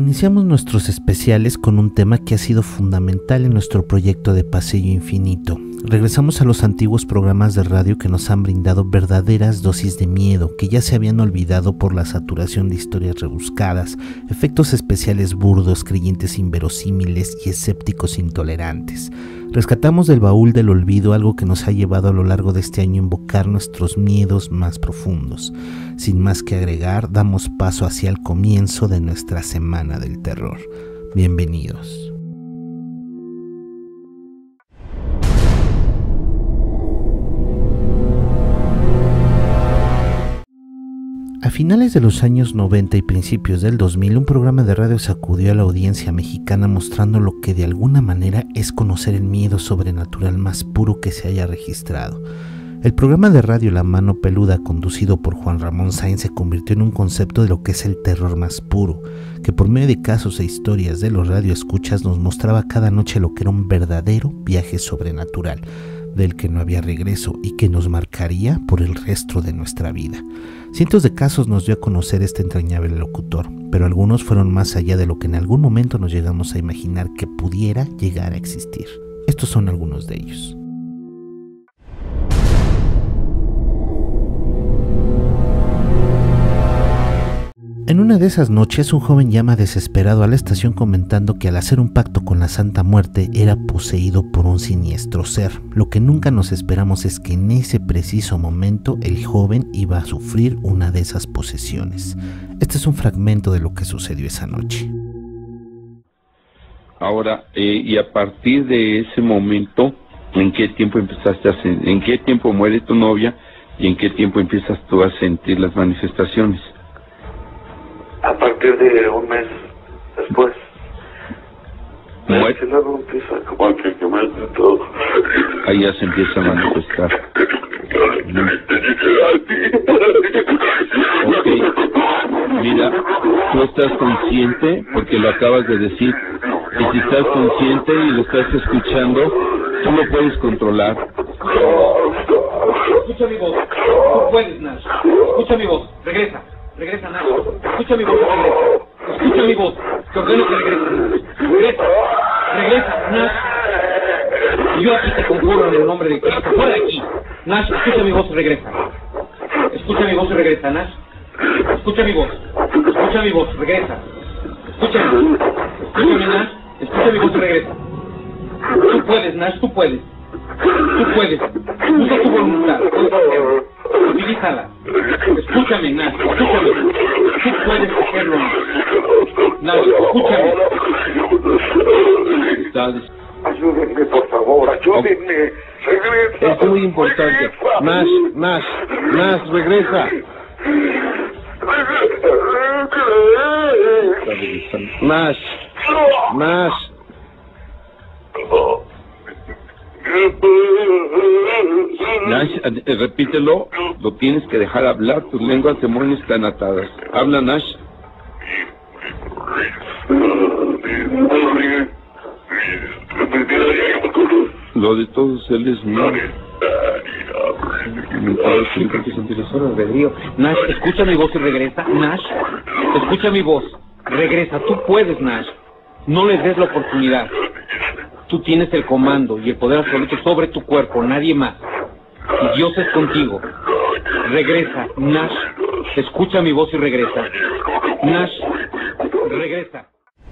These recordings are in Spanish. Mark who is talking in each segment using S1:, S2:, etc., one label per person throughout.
S1: Iniciamos nuestros especiales con un tema que ha sido fundamental en nuestro proyecto de Pasillo Infinito. Regresamos a los antiguos programas de radio que nos han brindado verdaderas dosis de miedo, que ya se habían olvidado por la saturación de historias rebuscadas, efectos especiales burdos, creyentes inverosímiles y escépticos intolerantes. Rescatamos del baúl del olvido algo que nos ha llevado a lo largo de este año a invocar nuestros miedos más profundos. Sin más que agregar, damos paso hacia el comienzo de nuestra Semana del Terror. Bienvenidos. A finales de los años 90 y principios del 2000, un programa de radio sacudió a la audiencia mexicana mostrando lo que de alguna manera es conocer el miedo sobrenatural más puro que se haya registrado. El programa de radio La Mano Peluda, conducido por Juan Ramón Sáenz, se convirtió en un concepto de lo que es el terror más puro, que por medio de casos e historias de los radioescuchas nos mostraba cada noche lo que era un verdadero viaje sobrenatural, del que no había regreso y que nos marcaría por el resto de nuestra vida. Cientos de casos nos dio a conocer este entrañable locutor, pero algunos fueron más allá de lo que en algún momento nos llegamos a imaginar que pudiera llegar a existir. Estos son algunos de ellos. En una de esas noches, un joven llama desesperado a la estación comentando que al hacer un pacto con la Santa Muerte era poseído por un siniestro ser. Lo que nunca nos esperamos es que en ese preciso momento el joven iba a sufrir una de esas posesiones. Este es un fragmento de lo que sucedió esa noche.
S2: Ahora, y a partir de ese momento, ¿en qué tiempo empezaste a sentir, en qué tiempo muere tu novia y en qué tiempo empiezas tú a sentir las manifestaciones?
S3: A partir de un mes después.
S2: Muerte.
S3: Luego empieza como que quemarse todo.
S2: Ahí ya se empieza a manifestar. Ok. Mira, tú estás consciente, porque lo acabas de decir, y si estás consciente y lo estás escuchando, tú lo puedes controlar.
S4: Escucha mi voz, tú puedes, Nash. Escucha mi voz, regresa, Nash. Escucha mi voz, regresa. Escucha mi voz, te ordeno que regreses, Nash. Regresa, Nash. Y yo aquí te conjuro en el nombre de Cristo, fuera de aquí. Nash, escucha mi voz y regresa. Escucha mi voz y regresa, Nash. Escucha mi voz, regresa. Escúchame, Nash. Escucha mi voz y regresa. Tú puedes, Nash, tú puedes. Usa tu voluntad, utilízala. Escúchame, Nash, escúchame. Tú puedes hacerlo, Nash, escúchame.
S3: Ayúdenme, por favor, ayúdenme. Regresa.
S2: Es muy importante. Nash, regresa. Nash. Nash, repítelo, lo tienes que dejar hablar, tus lenguas demonios están atadas. Habla, Nash. Lo de todos él es mío.
S4: Nash, escucha mi voz y regresa. Nash, escucha mi voz. Regresa, tú puedes, Nash. No les des la oportunidad. Tú tienes el comando y el poder absoluto sobre tu cuerpo, nadie más. Y Dios es contigo. Regresa, Nash. Escucha mi voz y regresa. Nash, regresa.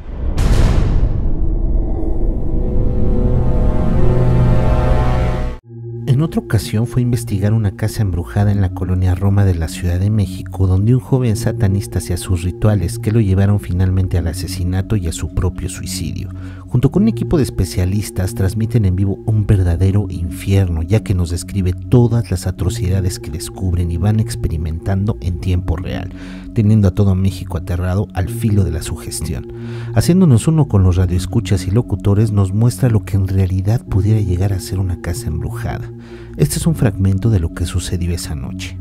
S1: En otra ocasión fue a investigar una casa embrujada en la colonia Roma de la Ciudad de México, donde un joven satanista hacía sus rituales que lo llevaron finalmente al asesinato y a su propio suicidio. Junto con un equipo de especialistas transmiten en vivo un verdadero infierno, ya que nos describe todas las atrocidades que descubren y van experimentando en tiempo real, teniendo a todo México aterrado al filo de la sugestión. Haciéndonos uno con los radioescuchas y locutores, nos muestra lo que en realidad pudiera llegar a ser una casa embrujada. Este es un fragmento de lo que sucedió esa noche.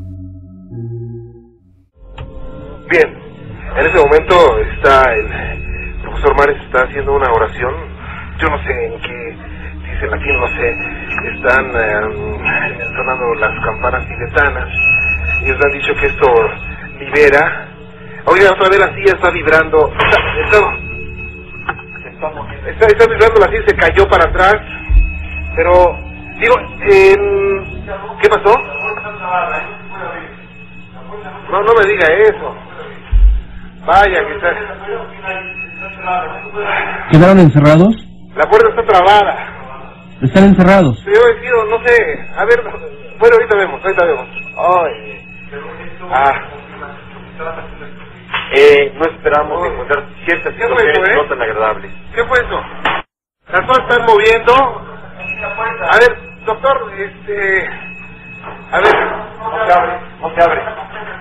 S3: Bien, en ese momento está el profesor Mares está haciendo una oración. Yo no sé en qué, si es en latín, no sé. Están sonando las campanas tibetanas. Ellos han dicho que esto libera. Oiga, otra vez la silla está vibrando. Está vibrando así, se cayó para atrás. Pero, digo, ¿qué pasó? No me diga eso. Vaya, que está...
S5: ¿Quedaron encerrados?
S3: La puerta está trabada.
S5: ¿Están encerrados?
S3: Yo he sido, no sé, a ver, bueno, ahorita vemos. Ay. No esperamos encontrar ciertas situaciones no tan agradables. ¿Qué fue eso? Las cosas están moviendo. A ver, doctor, a ver, no se abre.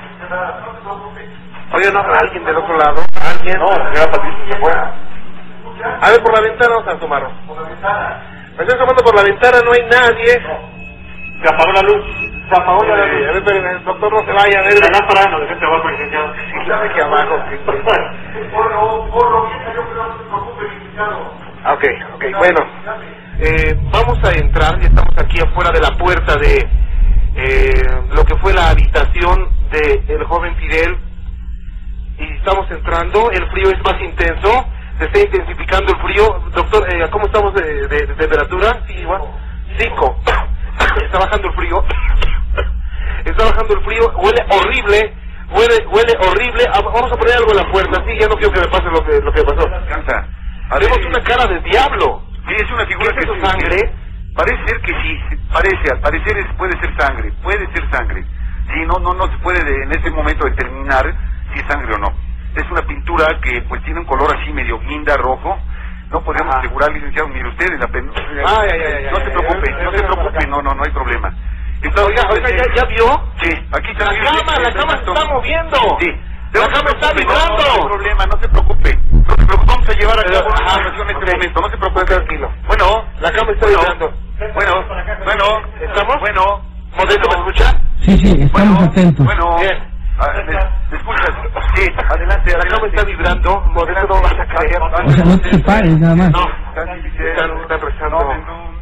S3: Oye, ¿no habrá alguien del otro lado? ¿Alguien? No, la señora Patricia se fue. A ver, por la ventana vamos a asomarnos. Me estoy asomando por la ventana, no hay nadie. Se apagó la luz. A ver, pero el doctor no se vaya. A ver, la lámpara no dejen abajo, licenciado. Sí, sabe que abajo. Por lo que yo creo que se preocupe, licenciado. Ok, bueno. Vamos a entrar, ya estamos aquí afuera de la puerta de lo que fue la habitación del joven Fidel. Y estamos entrando, el frío es más intenso, se está intensificando el frío. Doctor, ¿cómo estamos de temperatura? Sí, igual. 5. Está bajando el frío. Está bajando el frío, huele horrible. Vamos a poner algo en la puerta, sí, ya no quiero que me pase lo que pasó. Haremos una cara de diablo.
S6: Sí, es una figura
S3: ¿Qué es
S6: que
S3: eso, sangre?
S6: Parece ser que sí, al parecer puede ser sangre. Sí, no se puede en este momento determinar si es sangre o no. Es una pintura que pues tiene un color así medio guinda, rojo. No podemos asegurar, licenciado, mire usted, no se preocupe, no hay problema.
S3: Oiga, ¿ya vio?
S6: Sí, aquí está.
S3: La cama se está moviendo.
S6: Sí.
S3: La cama está vibrando.
S6: No hay problema, no se preocupe. Vamos a llevar a cabo una operación en este momento, no se preocupe.
S3: Tranquilo.
S6: Bueno,
S3: la cama está vibrando.
S6: Bueno,
S3: ¿estamos?
S6: Bueno.
S3: ¿Modesto me escucha?
S5: Sí, estamos atentos.
S6: Bueno,
S3: bien.
S6: ¿Me escuchas? Sí, adelante.
S3: La cama está vibrando. Modesto, no vas a caer.
S5: O sea, no te separes nada más.
S3: No, están rezando.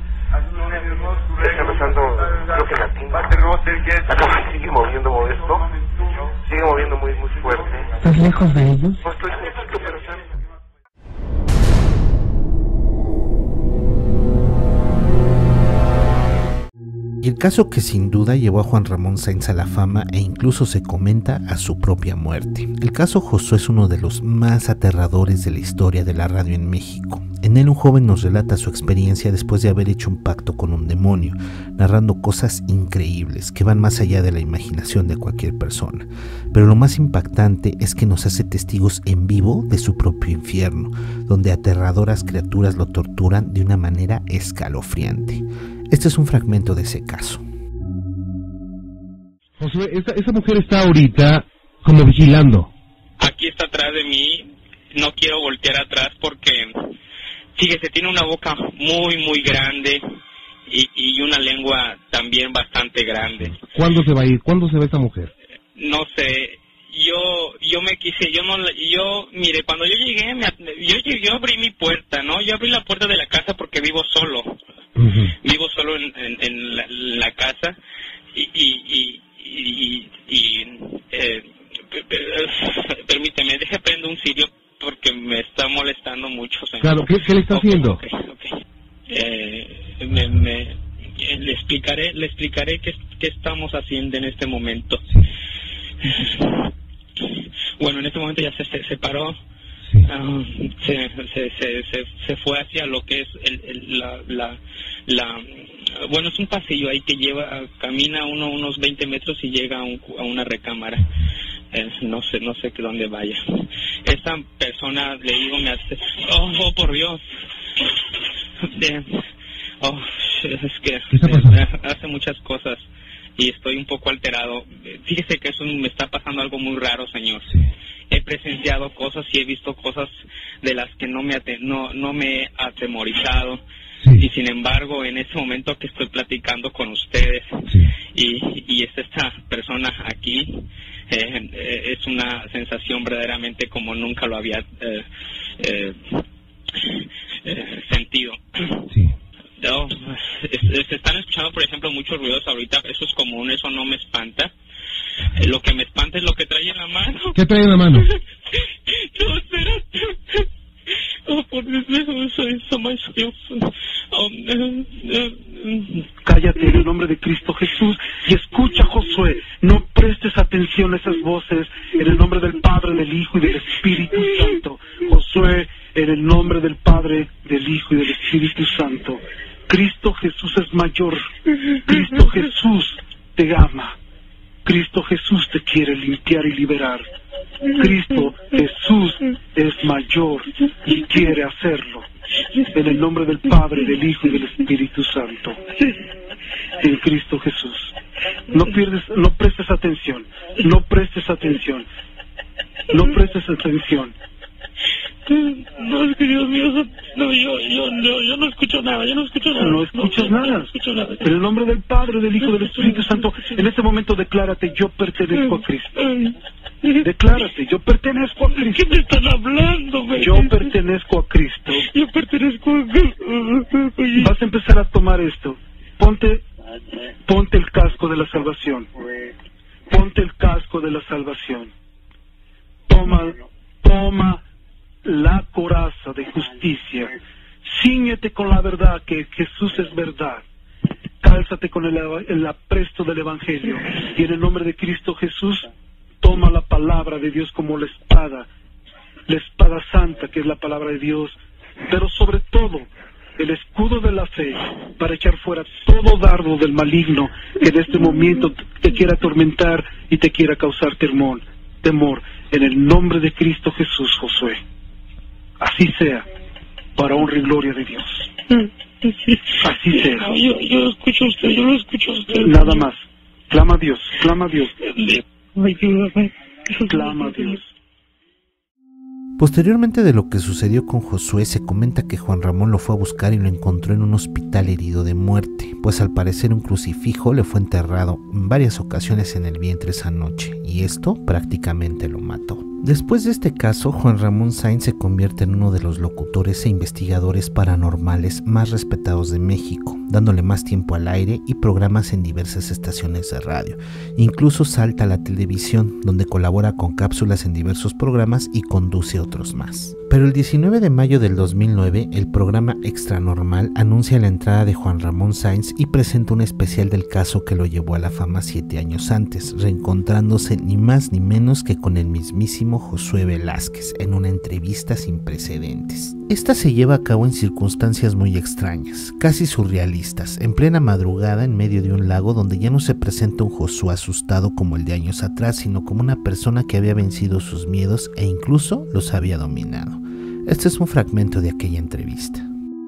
S3: Está rezando, creo que latín. La cama sigue moviendo, Modesto. Sigue moviendo muy fuerte.
S5: ¿Estás lejos de ellos?
S3: No estoy justo, pero
S1: Y el caso que sin duda llevó a Juan Ramón Sáenz a la fama e incluso se comenta a su propia muerte. El caso Josué es uno de los más aterradores de la historia de la radio en México. En él un joven nos relata su experiencia después de haber hecho un pacto con un demonio, narrando cosas increíbles que van más allá de la imaginación de cualquier persona. Pero lo más impactante es que nos hace testigos en vivo de su propio infierno, donde aterradoras criaturas lo torturan de una manera escalofriante. Este es un fragmento de ese caso.
S7: Josué, esa mujer está ahorita como vigilando.
S8: Aquí está atrás de mí, no quiero voltear atrás porque, fíjese, tiene una boca muy grande y una lengua también bastante grande.
S7: ¿Cuándo se va a ir? ¿Cuándo se ve esa mujer?
S8: No sé, mire, cuando yo llegué, yo abrí mi puerta, ¿no? Yo abrí la puerta de la casa porque vivo solo. Vivo solo en la casa permíteme, deje prendo un cirio porque me está molestando mucho, señor.
S7: Claro, ¿qué le está haciendo?
S8: Okay. Le explicaré qué estamos haciendo en este momento. Bueno, en este momento ya se separó. Sí. Se fue hacia lo que es bueno, es un pasillo ahí que camina unos 20 metros y llega a una recámara. No sé dónde vaya. Esta persona, le digo, me hace, oh por Dios, es que hace muchas cosas y estoy un poco alterado. Fíjese que me está pasando algo muy raro, señor. Sí. He presenciado cosas y he visto cosas de las que no me he atemorizado. Sí. Y sin embargo, en este momento que estoy platicando con ustedes, sí, y es esta persona aquí, es una sensación verdaderamente como nunca lo había sentido. Sí. Se están escuchando, por ejemplo, muchos ruidos ahorita. Eso es común, eso no me espanta. Lo que me espanta es lo que trae en la mano.
S7: ¿Qué trae en la mano?
S8: No, espérate. Oh, por
S9: Cállate en el nombre de Cristo Jesús y escucha, Josué. No prestes atención a esas voces. En el nombre del Padre, del Hijo y del Espíritu Santo. Josué, en el nombre del Padre, del Hijo y del Espíritu Santo. Cristo Jesús es mayor. Cristo Jesús te ama. Cristo Jesús te quiere limpiar y liberar. Cristo Jesús es mayor y quiere hacerlo. En el nombre del Padre, del Hijo y del Espíritu Santo. En Cristo Jesús. No prestes atención. No prestes atención. No prestes atención.
S8: No, es que Dios mío, no, yo no escucho nada,
S9: No escuchas nada.
S8: No escucho nada.
S9: En el nombre del Padre, del Hijo y del Espíritu Santo, en este momento declárate, yo pertenezco a Cristo. Declárate, yo pertenezco a Cristo.
S8: ¿Qué me están hablando, güey?
S9: Yo pertenezco a Cristo.
S8: Yo pertenezco a Cristo.
S9: Vas a empezar a tomar esto. Ponte el casco de la salvación. Ponte el casco de la salvación. Toma la coraza de justicia. Cíñete con la verdad, que Jesús es verdad. Cálzate con el apresto del Evangelio. Y en el nombre de Cristo Jesús, toma la palabra de Dios como la espada santa, que es la palabra de Dios. Pero sobre todo, el escudo de la fe, para echar fuera todo dardo del maligno que en este momento te quiera atormentar y te quiera causar temor. En el nombre de Cristo Jesús, Josué. Así sea, para honra y gloria de Dios. Así sea.
S8: Yo lo escucho a usted,
S9: Nada más. Clama a Dios.
S8: Ayúdame.
S9: Clama a Dios.
S1: Posteriormente de lo que sucedió con Josué, se comenta que Juan Ramón lo fue a buscar y lo encontró en un hospital herido de muerte, pues al parecer un crucifijo le fue enterrado en varias ocasiones en el vientre esa noche, y esto prácticamente lo mató. Después de este caso, Juan Ramón Sáenz se convierte en uno de los locutores e investigadores paranormales más respetados de México, dándole más tiempo al aire y programas en diversas estaciones de radio. Incluso salta a la televisión, donde colabora con cápsulas en diversos programas y conduce otros más. Pero el 19 de mayo del 2009, el programa Extranormal anuncia la entrada de Juan Ramón Sáenz y presenta un especial del caso que lo llevó a la fama 7 años antes, reencontrándose ni más ni menos que con el mismísimo Josué Velázquez en una entrevista sin precedentes. Esta se lleva a cabo en circunstancias muy extrañas, casi surrealistas, en plena madrugada en medio de un lago donde ya no se presenta un Josué asustado como el de años atrás, sino como una persona que había vencido sus miedos e incluso los había dominado. Este es un fragmento de aquella entrevista.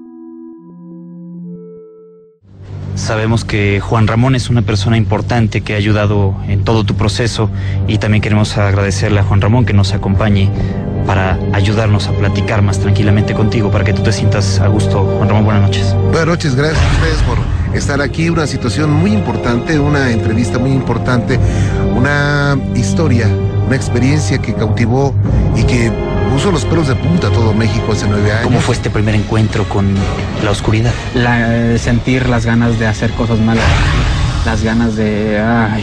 S10: Sabemos que Juan Ramón es una persona importante que ha ayudado en todo tu proceso y también queremos agradecerle a Juan Ramón que nos acompañe para ayudarnos a platicar más tranquilamente contigo, para que tú te sientas a gusto. Juan Ramón, buenas noches.
S11: Buenas noches, gracias a ustedes por estar aquí. Una situación muy importante, una entrevista muy importante, una historia, una experiencia que cautivó y que puso los pelos de punta a todo México hace 9 años.
S10: ¿Cómo fue este primer encuentro con la oscuridad?
S12: Sentir las ganas de hacer cosas malas, las ganas de... ¡Ay!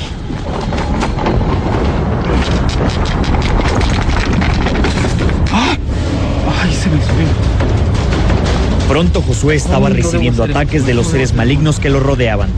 S12: Se me subió.
S10: Pronto Josué estaba recibiendo ataques de los seres malignos que lo rodeaban.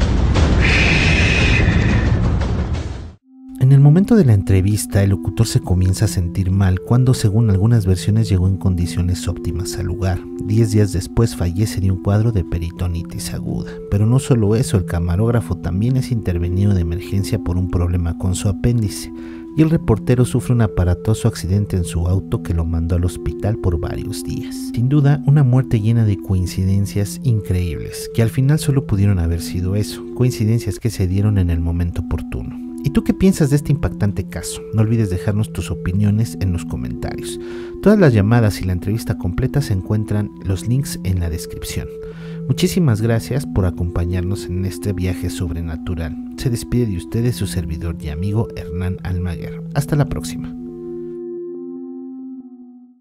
S1: En el momento de la entrevista, el locutor se comienza a sentir mal cuando, según algunas versiones, llegó en condiciones óptimas al lugar. 10 días después fallece de un cuadro de peritonitis aguda. Pero no solo eso, el camarógrafo también es intervenido de emergencia por un problema con su apéndice, y el reportero sufre un aparatoso accidente en su auto que lo mandó al hospital por varios días. Sin duda, una muerte llena de coincidencias increíbles, que al final solo pudieron haber sido eso, coincidencias que se dieron en el momento oportuno. ¿Y tú qué piensas de este impactante caso? No olvides dejarnos tus opiniones en los comentarios. Todas las llamadas y la entrevista completa se encuentran los links en la descripción. Muchísimas gracias por acompañarnos en este viaje sobrenatural. Se despide de ustedes su servidor y amigo Hernán Almaguer. Hasta la próxima.